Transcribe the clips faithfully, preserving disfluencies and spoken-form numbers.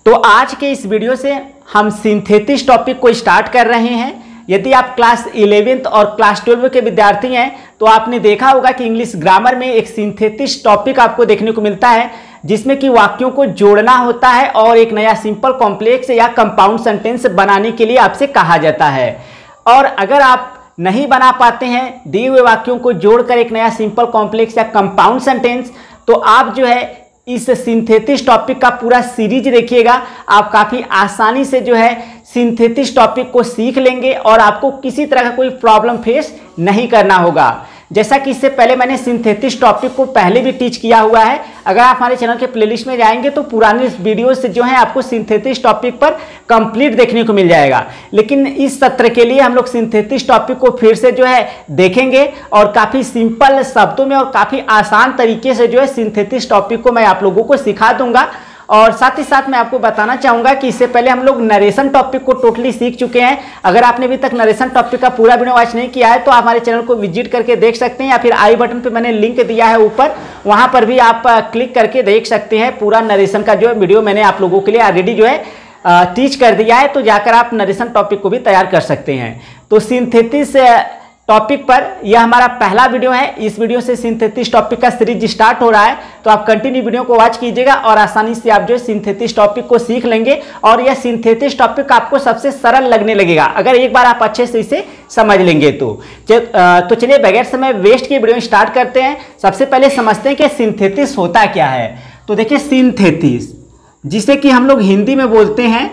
तो आज के इस वीडियो से हम सिंथेसिस टॉपिक को स्टार्ट कर रहे हैं। यदि आप क्लास इलेवेंथ और क्लास ट्वेल्व के विद्यार्थी हैं तो आपने देखा होगा कि इंग्लिश ग्रामर में एक सिंथेसिस टॉपिक आपको देखने को मिलता है, जिसमें कि वाक्यों को जोड़ना होता है और एक नया सिंपल कॉम्प्लेक्स या कंपाउंड सेंटेंस बनाने के लिए आपसे कहा जाता है। और अगर आप नहीं बना पाते हैं दिए हुए वाक्यों को जोड़कर एक नया सिंपल कॉम्प्लेक्स या कंपाउंड सेंटेंस, तो आप जो है इस सिंथेसिस टॉपिक का पूरा सीरीज देखिएगा। आप काफ़ी आसानी से जो है सिंथेसिस टॉपिक को सीख लेंगे और आपको किसी तरह का कोई प्रॉब्लम फेस नहीं करना होगा। जैसा कि इससे पहले मैंने सिंथेसिस टॉपिक को पहले भी टीच किया हुआ है। अगर आप हमारे चैनल के प्लेलिस्ट में जाएंगे तो पुराने वीडियोस से जो है आपको सिंथेसिस टॉपिक पर कंप्लीट देखने को मिल जाएगा। लेकिन इस सत्र के लिए हम लोग सिंथेसिस टॉपिक को फिर से जो है देखेंगे और काफ़ी सिंपल शब्दों में और काफ़ी आसान तरीके से जो है सिंथेसिस टॉपिक को मैं आप लोगों को सिखा दूंगा। और साथ ही साथ मैं आपको बताना चाहूँगा कि इससे पहले हम लोग नरेशन टॉपिक को टोटली सीख चुके हैं। अगर आपने अभी तक नरेशन टॉपिक का पूरा वीडियो वॉच नहीं किया है तो आप हमारे चैनल को विजिट करके देख सकते हैं, या फिर आई बटन पे मैंने लिंक दिया है ऊपर, वहाँ पर भी आप क्लिक करके देख सकते हैं। पूरा नरेशन का जो वीडियो मैंने आप लोगों के लिए ऑलरेडी जो है टीच कर दिया है, तो जाकर आप नरेशन टॉपिक को भी तैयार कर सकते हैं। तो सिंथेसिस टॉपिक पर यह हमारा पहला वीडियो है। इस वीडियो से सिंथेसिस टॉपिक का सीरीज स्टार्ट हो रहा है, तो आप कंटिन्यू वीडियो को वॉच कीजिएगा और आसानी से आप जो है सिंथेसिस टॉपिक को सीख लेंगे और यह सिंथेसिस टॉपिक आपको सबसे सरल लगने लगेगा अगर एक बार आप अच्छे से इसे समझ लेंगे तो। तो चलिए बगैर समय वेस्ट के वीडियो स्टार्ट करते हैं। सबसे पहले समझते हैं कि सिंथेसिस होता क्या है। तो देखिए, सिंथेसिस जिसे कि हम लोग हिंदी में बोलते हैं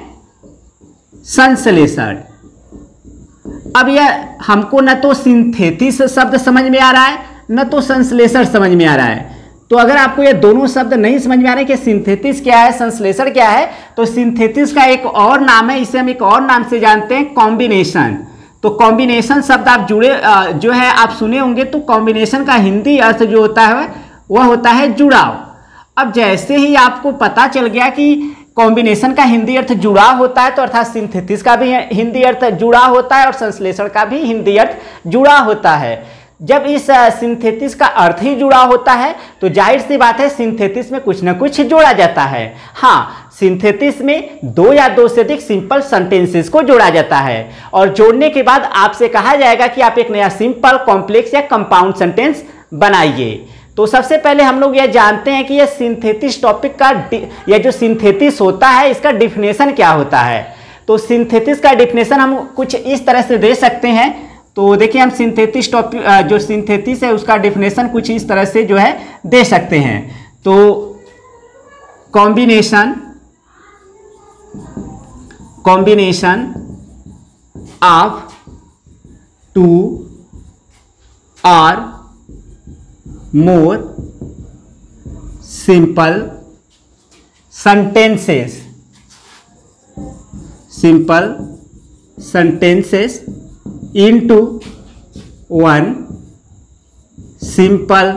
संश्लेषण। अब यह हमको न तो सिंथेसिस शब्द समझ में आ रहा है न तो संश्लेषण समझ में आ रहा है। तो अगर आपको ये दोनों शब्द नहीं समझ में आ रहे कि सिंथेसिस क्या है, संश्लेषण क्या है, तो सिंथेसिस का एक और नाम है, इसे हम एक और नाम से जानते हैं, कॉम्बिनेशन। तो कॉम्बिनेशन शब्द आप जुड़े जो है आप सुने होंगे। तो कॉम्बिनेशन का हिंदी अर्थ जो होता है वह होता है जुड़ाव। अब जैसे ही आपको पता चल गया कि कॉम्बिनेशन का हिंदी अर्थ जुड़ाव होता है, तो अर्थात सिंथेसिस का भी हिंदी अर्थ जुड़ाव होता है और संश्लेषण का भी हिंदी अर्थ जुड़ाव होता है। जब इस सिंथेसिस का अर्थ ही जुड़ा होता है तो जाहिर सी बात है सिंथेसिस में कुछ ना कुछ जोड़ा जाता है। हाँ, सिंथेसिस में दो या दो से अधिक सिंपल सेंटेंसेस को जोड़ा जाता है और जोड़ने के बाद आपसे कहा जाएगा कि आप एक नया सिंपल कॉम्प्लेक्स या कंपाउंड सेंटेंस बनाइए। तो सबसे पहले हम लोग यह जानते हैं कि यह सिंथेसिस टॉपिक का यह जो सिंथेसिस होता है इसका डिफिनेशन क्या होता है। तो सिंथेसिस का डिफिनेशन हम कुछ इस तरह से दे सकते हैं। तो देखिए, हम सिंथेसिस टॉपिक जो सिंथेसिस है उसका डिफिनेशन कुछ इस तरह से जो है दे सकते हैं। तो combination combination of two or more simple sentences simple sentences into one simple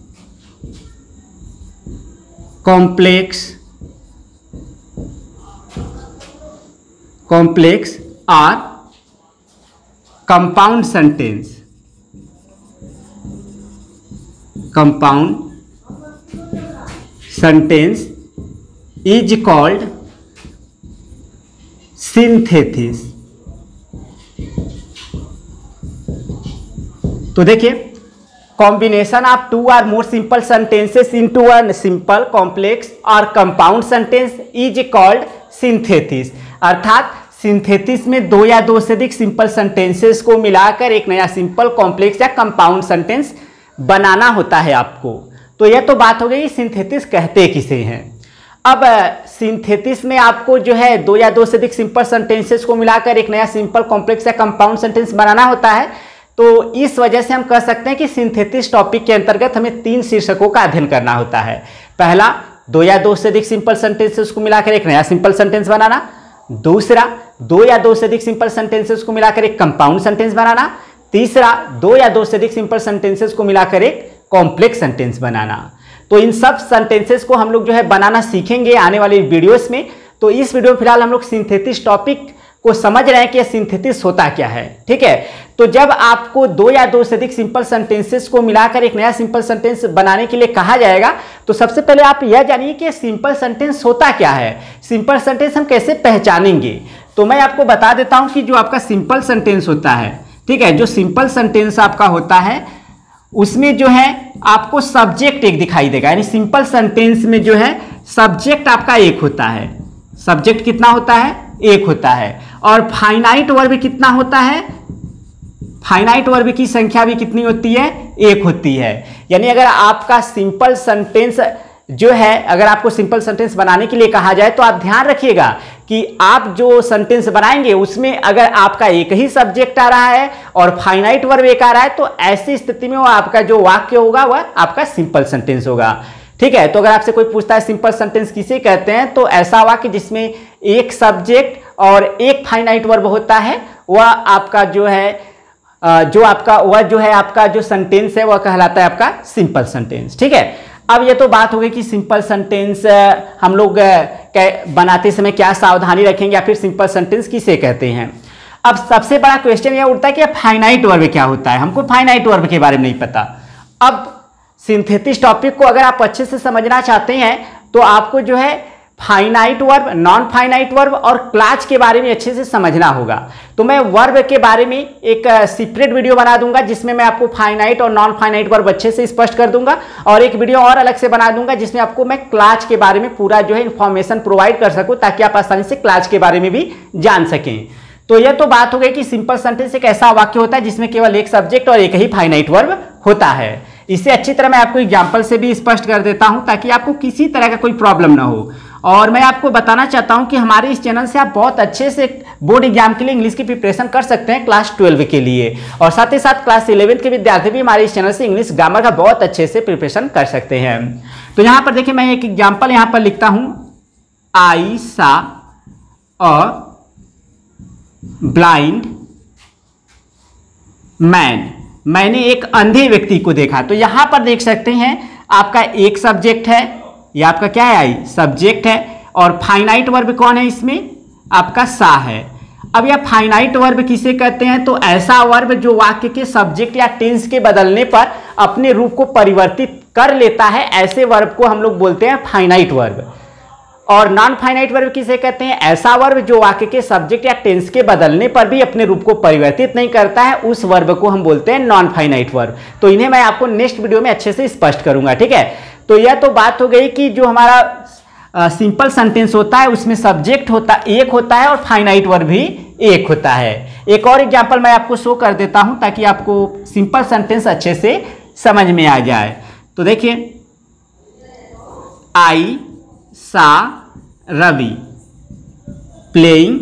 complex complex or compound sentence compound sentence is called synthesis। तो देखिए, combination of two or more simple sentences into one simple complex or compound sentence is called synthesis. अर्थात synthesis में दो या दो से अधिक simple sentences को मिलाकर एक नया सिंपल कॉम्प्लेक्स या कंपाउंड सेंटेंस बनाना होता है आपको। तो यह तो बात हो गई सिंथेसिस कहते किसे हैं। अब सिंथेसिस में आपको जो है दो या दो से अधिक सिंपल सेंटेंसेस को मिलाकर एक नया सिंपल कॉम्प्लेक्स या कंपाउंड सेंटेंस बनाना होता है। तो इस वजह से हम कह सकते हैं कि सिंथेसिस टॉपिक के अंतर्गत हमें तीन शीर्षकों का अध्ययन करना होता है। पहला, दो या दो से अधिक सिंपल सेंटेंसेस को मिलाकर एक नया सिंपल सेंटेंस बनाना। दूसरा, दो या दो से अधिक सिंपल सेंटेंसेस को मिलाकर एक कंपाउंड सेंटेंस बनाना। तीसरा, दो या दो से अधिक सिंपल सेंटेंसेस को मिलाकर एक कॉम्प्लेक्स सेंटेंस बनाना। तो इन सब सेंटेंसेस को हम लोग जो है बनाना सीखेंगे आने वाले वीडियोस में। तो इस वीडियो में फिलहाल हम लोग सिंथेसिस टॉपिक को समझ रहे हैं कि सिंथेसिस होता क्या है, ठीक है। तो जब आपको दो या दो से अधिक सिंपल सेंटेंसेस को मिलाकर एक नया सिंपल सेंटेंस बनाने के लिए कहा जाएगा, तो सबसे पहले आप यह जानिए कि सिंपल सेंटेंस होता क्या है, सिंपल सेंटेंस हम कैसे पहचानेंगे। तो मैं आपको बता देता हूं कि जो आपका सिंपल सेंटेंस होता है, ठीक है, जो सिंपल सेंटेंस आपका होता है उसमें जो है आपको सब्जेक्ट एक दिखाई देगा, यानी सिंपल सेंटेंस में जो है सब्जेक्ट आपका एक होता है। सब्जेक्ट कितना होता है? एक होता है। और फाइनाइट वर्ब कितना होता है? फाइनाइट वर्ब की संख्या भी कितनी होती है? एक होती है। यानी अगर आपका सिंपल सेंटेंस जो है, अगर आपको सिंपल सेंटेंस बनाने के लिए कहा जाए तो आप ध्यान रखिएगा कि आप जो सेंटेंस बनाएंगे उसमें अगर आपका एक ही सब्जेक्ट आ रहा है और फाइनाइट वर्ब एक आ रहा है, तो ऐसी स्थिति में वो आपका जो वाक्य होगा वह आपका सिंपल सेंटेंस होगा, ठीक है। तो अगर आपसे कोई पूछता है सिंपल सेंटेंस किसे कहते हैं, तो ऐसा वाक्य जिसमें एक सब्जेक्ट और एक फाइनाइट वर्ब होता है, वह आपका जो है जो आपका वह जो है आपका जो सेंटेंस है वह कहलाता है आपका सिंपल सेंटेंस, ठीक है। अब ये तो बात हो गई कि सिंपल सेंटेंस हम लोग बनाते समय क्या सावधानी रखेंगे या फिर सिंपल सेंटेंस किसे कहते हैं। अब सबसे बड़ा क्वेश्चन यह उठता है कि फाइनाइट वर्ब क्या होता है। हमको फाइनाइट वर्ब के बारे में नहीं पता। अब सिंथेसिस टॉपिक को अगर आप अच्छे से समझना चाहते हैं तो आपको जो है finite verb, non finite verb और क्लास के बारे में अच्छे से समझना होगा। तो मैं वर्ब के बारे में एक सेपरेट वीडियो बना दूंगा जिसमें मैं आपको फाइनाइट और नॉन फाइनाइट वर्ब अच्छे से स्पष्ट कर दूंगा, और एक वीडियो और अलग से बना दूंगा जिसमें आपको मैं क्लास के बारे में पूरा जो है इंफॉर्मेशन प्रोवाइड कर सकूं, ताकि आप आसानी से क्लास के बारे में भी जान सकें। तो यह तो बात हो गई कि सिंपल सेंटेंस एक ऐसा वाक्य होता है जिसमें केवल एक सब्जेक्ट और एक ही फाइनाइट वर्ब होता है। इसे अच्छी तरह मैं आपको एग्जाम्पल से भी स्पष्ट कर देता हूं ताकि आपको किसी तरह का कोई प्रॉब्लम ना हो। और मैं आपको बताना चाहता हूं कि हमारे इस चैनल से आप बहुत अच्छे से बोर्ड एग्जाम के लिए इंग्लिश की प्रिपरेशन कर सकते हैं क्लास ट्वेल्व के लिए, और साथ ही साथ क्लास इलेवेंथ के विद्यार्थी भी हमारे इस चैनल से इंग्लिश ग्रामर का बहुत अच्छे से प्रिपरेशन कर सकते हैं। तो यहाँ पर देखिए मैं एक एग्जाम्पल यहाँ पर लिखता हूँ, आई सा अ ब्लाइंड मैन, मैंने एक अंधे व्यक्ति को देखा। तो यहां पर देख सकते हैं आपका एक सब्जेक्ट है, यह आपका क्या है? आई सब्जेक्ट है, और फाइनाइट वर्ब कौन है? इसमें आपका सा है। अब यह फाइनाइट वर्ब किसे कहते हैं? तो ऐसा वर्ब जो वाक्य के सब्जेक्ट या टेंस के बदलने पर अपने रूप को परिवर्तित कर लेता है, ऐसे वर्ब को हम लोग बोलते हैं फाइनाइट वर्ब। और नॉन फाइनाइट वर्ब किसे कहते हैं? ऐसा वर्ब जो वाक्य के सब्जेक्ट या टेंस के बदलने पर भी अपने रूप को परिवर्तित नहीं करता है, उस वर्ब को हम बोलते हैं नॉन फाइनाइट वर्ब। तो इन्हें मैं आपको नेक्स्ट वीडियो में अच्छे से स्पष्ट करूंगा, ठीक है। तो यह तो बात हो गई कि जो हमारा सिंपल सेंटेंस होता है उसमें सब्जेक्ट होता एक होता है और फाइनाइट वर्ब भी एक होता है। एक और एग्जाम्पल मैं आपको शो कर देता हूं ताकि आपको सिंपल सेंटेंस अच्छे से समझ में आ जाए। तो देखिए, आई सा रवि प्लेइंग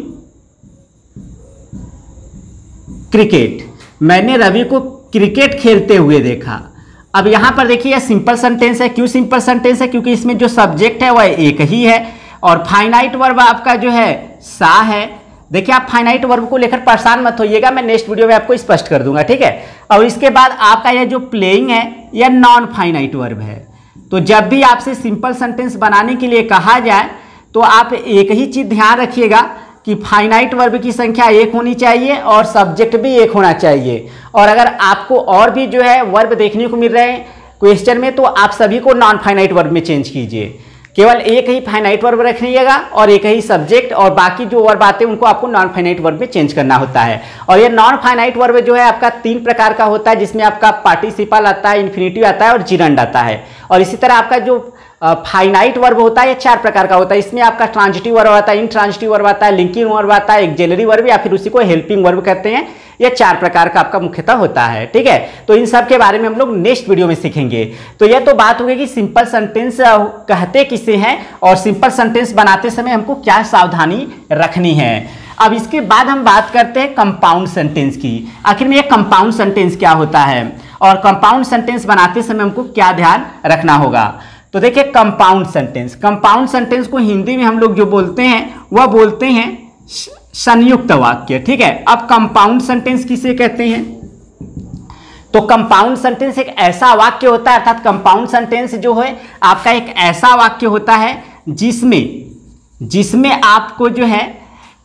क्रिकेट, मैंने रवि को क्रिकेट खेलते हुए देखा। अब यहां पर देखिए यह सिंपल सेंटेंस है। क्यों सिंपल सेंटेंस है? क्योंकि इसमें जो सब्जेक्ट है वह एक ही है और फाइनाइट वर्ब आपका जो है सा है। देखिए आप फाइनाइट वर्ब को लेकर परेशान मत होइएगा, मैं नेक्स्ट वीडियो में आपको स्पष्ट कर दूंगा, ठीक है। और इसके बाद आपका यह जो प्लेइंग है यह नॉन फाइनाइट वर्ब है। तो जब भी आपसे सिंपल सेंटेंस बनाने के लिए कहा जाए तो आप एक ही चीज ध्यान रखिएगा कि फाइनाइट वर्ब की संख्या एक होनी चाहिए और सब्जेक्ट भी एक होना चाहिए। और अगर आपको और भी जो है वर्ब देखने को मिल रहे हैं क्वेश्चन में, तो आप सभी को नॉन फाइनाइट वर्ब में चेंज कीजिए। केवल एक ही फाइनाइट वर्ब रखिएगा और एक ही सब्जेक्ट, और बाकी जो वर्ब आते हैं उनको आपको नॉन फाइनाइट वर्ब में चेंज करना होता है। और ये नॉन फाइनाइट वर्ब जो है आपका तीन प्रकार का होता है, जिसमें आपका पार्टिसिपल आता है, इन्फिनिटिव आता है और जिरंड आता है। और इसी तरह आपका जो फाइनाइट वर्ब होता है ये चार प्रकार का होता है। इसमें आपका ट्रांजिटिव वर्ब आता है, इन ट्रांजिटिव वर्ब आता है, लिंकिंग वर्ब आता है, एक्सिलरी वर्ब या फिर उसी को हेल्पिंग वर्ब कहते हैं। ये चार प्रकार का आपका मुख्यतः होता है, ठीक है। तो इन सब के बारे में हम लोग नेक्स्ट वीडियो में सीखेंगे। तो यह तो बात हो गई कि सिंपल सेंटेंस कहते किसे हैं और सिंपल सेंटेंस बनाते समय हमको क्या सावधानी रखनी है। अब इसके बाद हम बात करते हैं कंपाउंड सेंटेंस की। आखिर में ये कंपाउंड सेंटेंस क्या होता है और कंपाउंड सेंटेंस बनाते समय हमको क्या ध्यान रखना होगा। तो देखिए कंपाउंड सेंटेंस, कंपाउंड सेंटेंस को हिंदी में हम लोग जो बोलते हैं वह बोलते हैं संयुक्त वाक्य, ठीक है। अब कंपाउंड सेंटेंस किसे कहते हैं? तो कंपाउंड सेंटेंस एक ऐसा वाक्य होता है, अर्थात कंपाउंड सेंटेंस जो है आपका एक ऐसा वाक्य होता है जिसमें जिसमें आपको जो है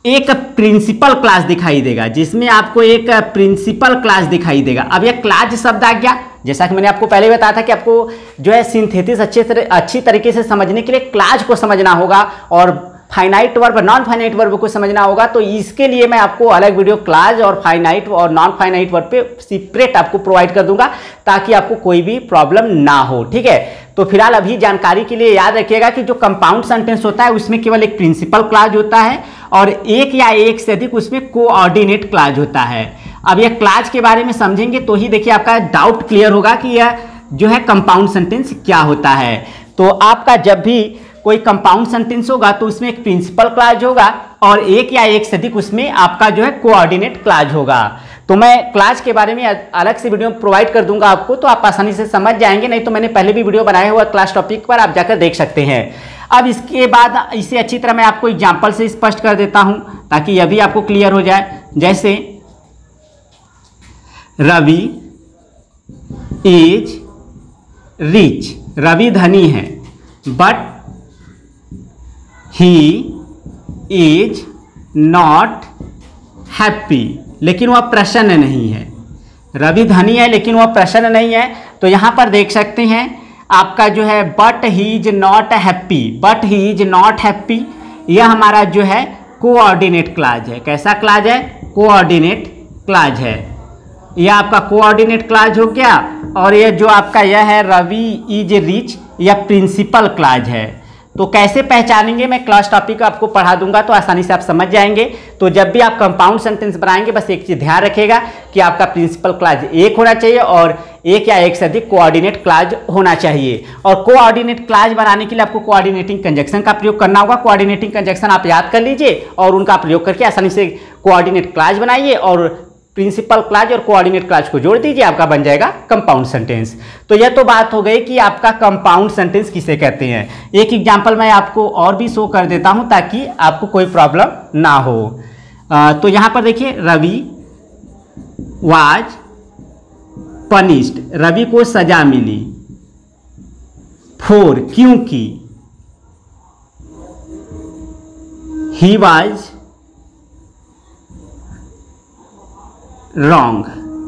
एक प्रिंसिपल क्लास दिखाई देगा, जिसमें आपको एक प्रिंसिपल क्लास दिखाई देगा। अब यह क्लास शब्द आ गया, जैसा कि मैंने आपको पहले बताया था कि आपको जो है सिंथेसिस अच्छे तरह अच्छी तरीके से समझने के लिए क्लास को समझना होगा और finite verb non finite verb को समझना होगा। तो इसके लिए मैं आपको अलग वीडियो क्लास और फाइनाइट और नॉन फाइनाइट वर्ब पे सेपरेट आपको प्रोवाइड कर दूंगा, ताकि आपको कोई भी प्रॉब्लम ना हो। ठीक है, तो फिलहाल अभी जानकारी के लिए याद रखिएगा कि जो कंपाउंड सेंटेंस होता है उसमें केवल एक प्रिंसिपल क्लास होता है और एक या एक से अधिक उसमें कोऑर्डिनेट क्लास होता है। अब यह क्लास के बारे में समझेंगे तो ही देखिए आपका डाउट क्लियर होगा कि यह जो है कंपाउंड सेंटेंस क्या होता है। तो आपका जब भी कोई कंपाउंड सेंटेंस होगा तो उसमें एक प्रिंसिपल क्लास होगा और एक या एक से अधिक उसमें आपका जो है कोऑर्डिनेट क्लास होगा। तो मैं क्लास के बारे में अलग से वीडियो प्रोवाइड कर दूंगा आपको, तो आप आसानी से समझ जाएंगे। नहीं तो मैंने पहले भी वीडियो बनाया हुआ क्लास टॉपिक पर, आप जाकर देख सकते हैं। अब इसके बाद इसे अच्छी तरह मैं आपको एग्जाम्पल से स्पष्ट कर देता हूं, ताकि यह भी आपको क्लियर हो जाए। जैसे रवि इज रिच, रवि धनी है, but he is not happy, लेकिन वह प्रसन्न नहीं है। रवि धनी है लेकिन वह प्रसन्न नहीं है। तो यहां पर देख सकते हैं आपका जो है but he is not happy, but he is not happy, यह हमारा जो है कोऑर्डिनेट क्लास है। कैसा क्लास है? कोऑर्डिनेट क्लास है। यह आपका कोऑर्डिनेट क्लास हो गया। और यह जो आपका यह है रवि इज रिच, यह प्रिंसिपल क्लास है। तो कैसे पहचानेंगे, मैं क्लास टॉपिक आपको पढ़ा दूंगा तो आसानी से आप समझ जाएंगे। तो जब भी आप कंपाउंड सेंटेंस बनाएंगे बस एक चीज ध्यान रखिएगा कि आपका प्रिंसिपल क्लास एक होना चाहिए और एक या एक से अधिक कोऑर्डिनेट क्लास होना चाहिए। और कोऑर्डिनेट क्लास बनाने के लिए आपको कोऑर्डिनेटिंग कंजक्शन का प्रयोग करना होगा। कोऑर्डिनेटिंग कंजक्शन आप याद कर लीजिए और उनका प्रयोग करके आसानी से कोऑर्डिनेट क्लास बनाइए और प्रिंसिपल क्लास और कोऑर्डिनेट क्लास को जोड़ दीजिए, आपका बन जाएगा कंपाउंड सेंटेंस। तो यह तो बात हो गई कि आपका कंपाउंड सेंटेंस किसे कहते हैं। एक एग्जांपल मैं आपको और भी शो कर देता हूं ताकि आपको कोई प्रॉब्लम ना हो। आ, तो यहां पर देखिए रवि वाज पनिश्ड, रवि को सजा मिली। फोर, क्योंकि ही वाज रॉन्ग,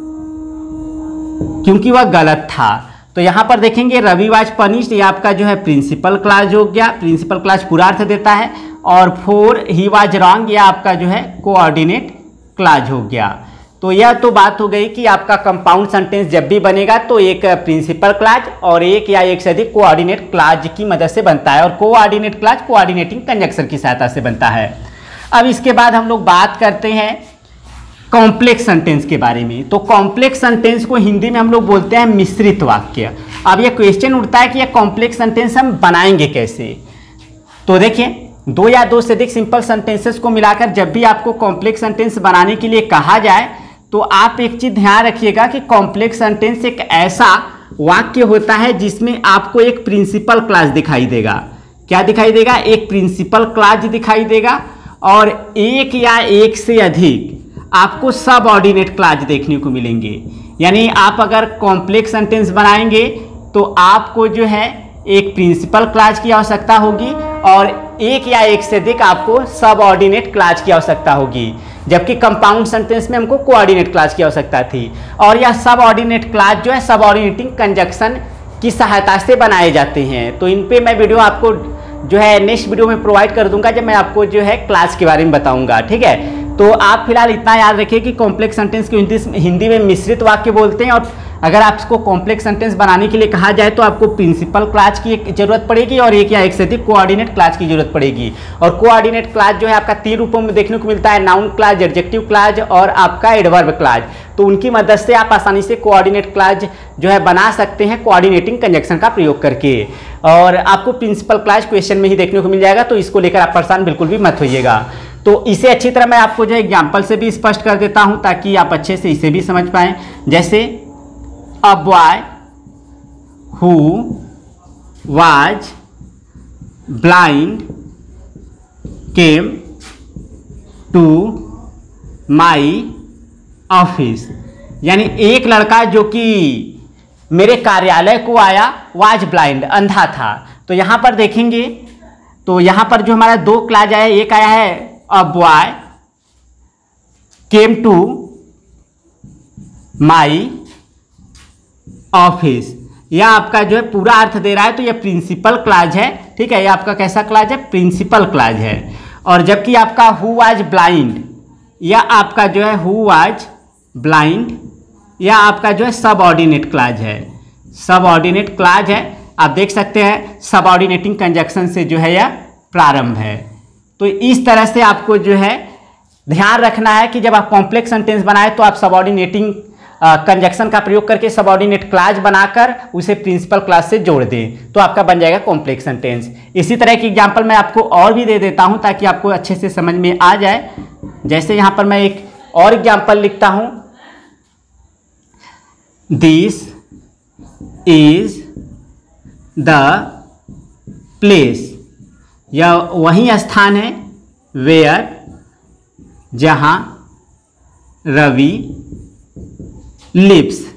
क्योंकि वह गलत था। तो यहां पर देखेंगे रवि वाज पनिश्ड, ये आपका जो है प्रिंसिपल क्लास हो गया। प्रिंसिपल क्लास पूरा अर्थ देता है। और फोर ही वाज रॉन्ग, यह आपका जो है कोऑर्डिनेट क्लास हो गया। तो यह तो बात हो गई कि आपका कंपाउंड सेंटेंस जब भी बनेगा तो एक प्रिंसिपल क्लास और एक या एक से अधिक कोऑर्डिनेट क्लास की मदद से बनता है। और कोऑर्डिनेट क्लास कोऑर्डिनेटिंग कंजक्शन की सहायता से बनता है। अब इसके बाद हम लोग बात करते हैं कॉम्प्लेक्स सेंटेंस के बारे में। तो कॉम्प्लेक्स सेंटेंस को हिंदी में हम लोग बोलते हैं मिश्रित वाक्य। अब यह क्वेश्चन उठता है कि यह कॉम्प्लेक्स सेंटेंस हम बनाएंगे कैसे। तो देखिए, दो या दो से अधिक सिंपल सेंटेंसेस को मिलाकर जब भी आपको कॉम्प्लेक्स सेंटेंस बनाने के लिए कहा जाए तो आप एक चीज ध्यान रखिएगा कि कॉम्प्लेक्स सेंटेंस एक ऐसा वाक्य होता है जिसमें आपको एक प्रिंसिपल क्लास दिखाई देगा। क्या दिखाई देगा? एक प्रिंसिपल क्लास दिखाई देगा और एक या एक से अधिक आपको सब ऑर्डिनेट क्लास देखने को मिलेंगे। यानी आप अगर कॉम्प्लेक्स सेंटेंस बनाएंगे तो आपको जो है एक प्रिंसिपल क्लास की आवश्यकता होगी और एक या एक से अधिक आपको सब ऑर्डिनेट क्लास की आवश्यकता होगी। जबकि कंपाउंड सेंटेंस में हमको कोऑर्डिनेट क्लास की आवश्यकता थी। और यह सब ऑर्डिनेट क्लास जो है सब ऑर्डिनेटिंग कंजक्शन की सहायता से बनाए जाते हैं। तो इन पे मैं वीडियो आपको जो है नेक्स्ट वीडियो में प्रोवाइड कर दूंगा जब मैं आपको जो है क्लास के बारे में बताऊंगा। ठीक है, तो आप फिलहाल इतना याद रखिए कि कॉम्प्लेक्स सेंटेंस को हिंदी हिंदी में मिश्रित वाक्य बोलते हैं। और अगर आपको कॉम्प्लेक्स सेंटेंस बनाने के लिए कहा जाए तो आपको प्रिंसिपल क्लास की एक जरूरत पड़ेगी और एक या एक से अधिक कोऑर्डिनेट क्लास की जरूरत पड़ेगी। और कोऑर्डिनेट क्लास जो है आपका तीन रूपों में देखने को मिलता है, नाउन क्लास, एडजेक्टिव क्लास और आपका एडवर्ब क्लास। तो उनकी मदद से आप आसानी से कोऑर्डिनेट क्लास जो है बना सकते हैं कोऑर्डिनेटिंग कंजक्शन का प्रयोग करके। और आपको प्रिंसिपल क्लास क्वेश्चन में ही देखने को मिल जाएगा, तो इसको लेकर आप परेशान बिल्कुल भी मत होइएगा। तो इसे अच्छी तरह मैं आपको जो एग्जाम्पल से भी स्पष्ट कर देता हूं ताकि आप अच्छे से इसे भी समझ पाएं। जैसे a boy who was blind came to my office, यानी एक लड़का जो कि मेरे कार्यालय को आया, वाज ब्लाइंड, अंधा था। तो यहां पर देखेंगे तो यहां पर जो हमारा दो क्लास आया, एक आया है a boy came to my office, यह आपका जो है पूरा अर्थ दे रहा है, तो यह प्रिंसिपल क्लॉज है, ठीक है। यह आपका कैसा क्लॉज है? प्रिंसिपल क्लॉज है। और जबकि आपका हु वाज ब्लाइंड, यह आपका जो है हु वाज ब्लाइंड, यह आपका जो है सबऑर्डिनेट क्लॉज है, सबऑर्डिनेट क्लॉज है। आप देख सकते हैं सबऑर्डिनेटिंग कंजक्शन से जो है यह प्रारंभ है। तो इस तरह से आपको जो है ध्यान रखना है कि जब आप कॉम्प्लेक्स सेंटेंस बनाए तो आप सबऑर्डिनेटिंग कंजक्शन का प्रयोग करके सबऑर्डिनेट क्लॉज बनाकर उसे प्रिंसिपल क्लॉज से जोड़ दें, तो आपका बन जाएगा कॉम्प्लेक्स सेंटेंस। इसी तरह की एग्जांपल मैं आपको और भी दे देता हूं ताकि आपको अच्छे से समझ में आ जाए। जैसे यहां पर मैं एक और एग्जांपल लिखता हूं, दिस इज द प्लेस, यह वही स्थान है वेयर, जहां रवि लिव्स,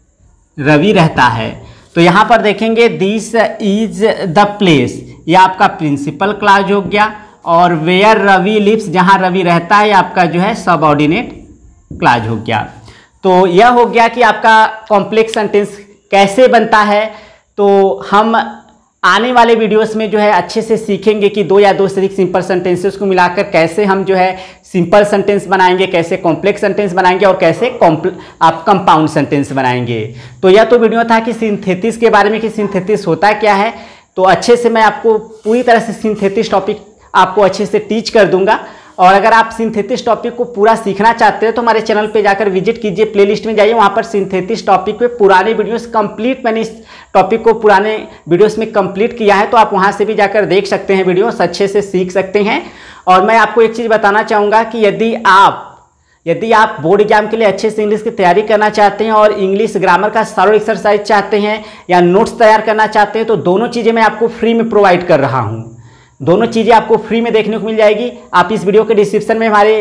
रवि रहता है। तो यहां पर देखेंगे दिस इज द प्लेस, यह आपका प्रिंसिपल क्लॉज हो गया, और वेयर रवि लिव्स, जहां रवि रहता है, आपका जो है सबऑर्डिनेट क्लॉज हो गया। तो यह हो गया कि आपका कॉम्प्लेक्स सेंटेंस कैसे बनता है। तो हम आने वाले वीडियोस में जो है अच्छे से सीखेंगे कि दो या दो से अधिक सिंपल सेंटेंसेस को मिलाकर कैसे हम जो है सिंपल सेंटेंस बनाएंगे, कैसे कॉम्प्लेक्स सेंटेंस बनाएंगे और कैसे आप कंपाउंड सेंटेंस बनाएंगे। तो यह तो वीडियो था कि सिंथेसिस के बारे में, कि सिंथेसिस होता क्या है। तो अच्छे से मैं आपको पूरी तरह से सिंथेसिस टॉपिक आपको अच्छे से टीच कर दूंगा। और अगर आप सिंथेसिस टॉपिक को पूरा सीखना चाहते हैं तो हमारे चैनल पे जाकर विजिट कीजिए, प्लेलिस्ट में जाइए, वहाँ पर सिंथेसिस टॉपिक पे पुराने वीडियोस कंप्लीट, मैंने इस टॉपिक को पुराने वीडियोस में कंप्लीट किया है, तो आप वहाँ से भी जाकर देख सकते हैं, वीडियोस अच्छे से सीख सकते हैं। और मैं आपको एक चीज़ बताना चाहूँगा कि यदि आप यदि आप बोर्ड एग्जाम के लिए अच्छे से इंग्लिश की तैयारी करना चाहते हैं और इंग्लिश ग्रामर का सॉल्व एक्सरसाइज चाहते हैं या नोट्स तैयार करना चाहते हैं, तो दोनों चीज़ें मैं आपको फ्री में प्रोवाइड कर रहा हूँ। दोनों चीज़ें आपको फ्री में देखने को मिल जाएगी। आप इस वीडियो के डिस्क्रिप्शन में हमारे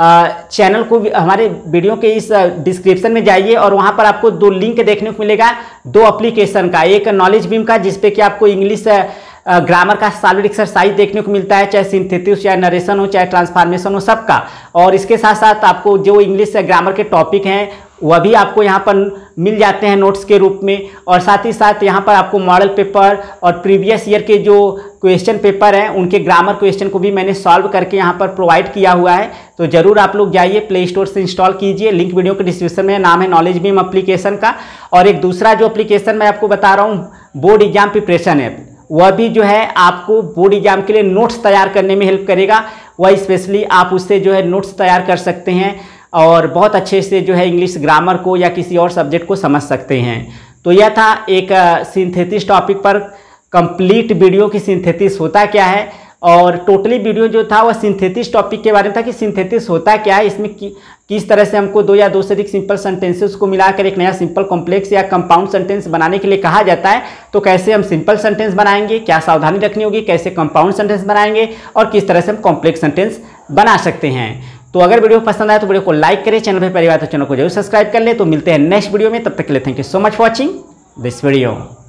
चैनल को, हमारे वीडियो के इस डिस्क्रिप्शन में जाइए और वहाँ पर आपको दो लिंक देखने को मिलेगा, दो एप्लीकेशन का, एक नॉलेज बीम का जिसपे कि आपको इंग्लिश ग्रामर का सॉल्व एक्सरसाइज देखने को मिलता है, चाहे सिंथेसिस, चाहे नरेशन हो, चाहे ट्रांसफॉर्मेशन हो, सबका। और इसके साथ साथ आपको जो इंग्लिश ग्रामर के टॉपिक हैं वह भी आपको यहाँ पर मिल जाते हैं नोट्स के रूप में। और साथ ही साथ यहाँ पर आपको मॉडल पेपर और प्रीवियस ईयर के जो क्वेश्चन पेपर हैं उनके ग्रामर क्वेश्चन को भी मैंने सॉल्व करके यहाँ पर प्रोवाइड किया हुआ है। तो ज़रूर आप लोग जाइए, प्ले स्टोर से इंस्टॉल कीजिए, लिंक वीडियो के डिस्क्रिप्शन में, नाम है नॉलेज बीम एप्लीकेशन का। और एक दूसरा जो एप्लीकेशन मैं आपको बता रहा हूँ, बोर्ड एग्जाम प्रिपरेशन ऐप, वह भी जो है आपको बोर्ड एग्जाम के लिए नोट्स तैयार करने में हेल्प करेगा। वह स्पेशली आप उससे जो है नोट्स तैयार कर सकते हैं और बहुत अच्छे से जो है इंग्लिश ग्रामर को या किसी और सब्जेक्ट को समझ सकते हैं। तो यह था एक सिंथेसिस टॉपिक पर कंप्लीट वीडियो की सिंथेसिस होता क्या है। और टोटली वीडियो जो था वह सिंथेसिस टॉपिक के बारे में था कि सिंथेसिस होता क्या है, इसमें कि, किस तरह से हमको दो या दो से अधिक सिंपल सेंटेंसेस को मिलाकर एक नया सिंपल कॉम्प्लेक्स या कंपाउंड सेंटेंस बनाने के लिए कहा जाता है। तो कैसे हम सिंपल सेंटेंस बनाएंगे, क्या सावधानी रखनी होगी, कैसे कंपाउंड सेंटेंस बनाएंगे और किस तरह से हम कॉम्प्लेक्स सेंटेंस बना सकते हैं। तो अगर वीडियो पसंद आए तो वीडियो को लाइक करें, चैनल पर पहली बार तो चैनल को जरूर सब्सक्राइब कर ले। तो मिलते हैं नेक्स्ट वीडियो में, तब तक के लिए thank you so much for watching this video.